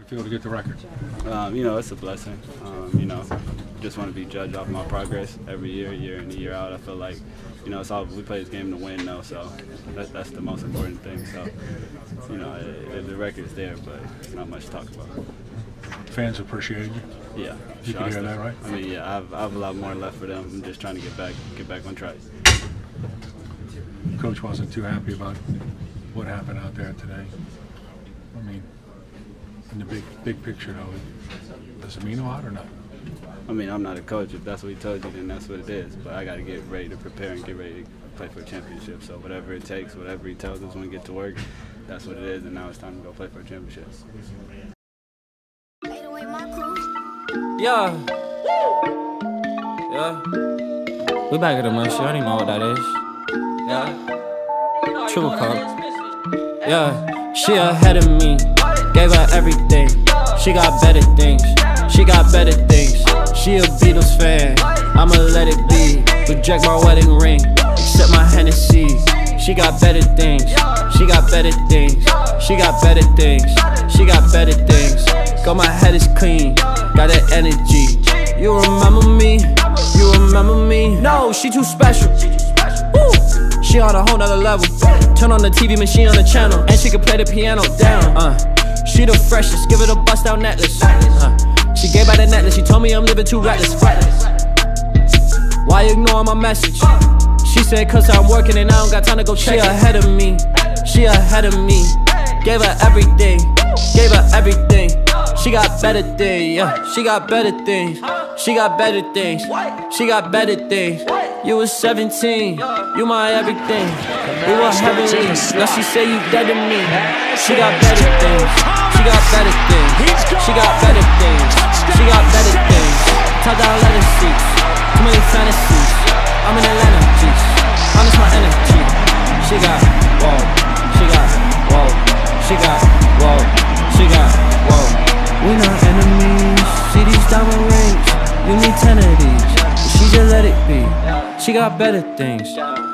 it feel to get the record? You know, it's a blessing. You know, just want to be judged off my progress every year, year in and year out. I feel like, you know, it's all, we play this game to win though, so that's the most important thing. So, you know, the record's there, but it's not much to talk about. Fans appreciate you. Yeah, you can hear that, right? I mean, yeah, I have a lot more left for them. I'm just trying to get back on track. Coach wasn't too happy about what happened out there today. I mean, in the big picture, though, does it mean a lot or not? I mean, I'm not a coach. If that's what he told you, then that's what it is. But I got to get ready to prepare and get ready to play for a championship. So whatever it takes, whatever he tells us when we get to work, that's what it is. And now it's time to go play for a championship. Yeah. Yeah. We back at the month. You already know what that is. Yeah. Triple cup. Yeah. She ahead of me. Gave her everything. She got better things. She got better things. She a Beatles fan. I'ma let it be. Reject my wedding ring. Accept my Hennessy. She got better things. She got better things. She got better things. She got better things. Got my head is clean. Got that energy. You remember me? You remember me? No, she too special. Woo. She on a whole nother level. Turn on the TV machine on the channel, and she can play the piano down. She the freshest. Give it a bust down necklace. She gave out the necklace. She told me I'm living too reckless. Why you ignoring my message? She said cause I'm working and I don't got time to go check. She ahead of me. She ahead of me. Gave her everything. Gave her everything. She got better things, yeah. She got better things. She got better things. She got better things. You was 17, you my everything. We were heavenly, now she say you dead to me. She got better things. She got better things. She got better things. She got better things. Top down leather seats. Too many fantasies. I'm in Atlanta, jeez. Honest my energy. She got, whoa. She got, whoa. She got, whoa. She got, whoa. We not enemies, see these diamond rings. You need 10 of these, but she just let it be. She got better things.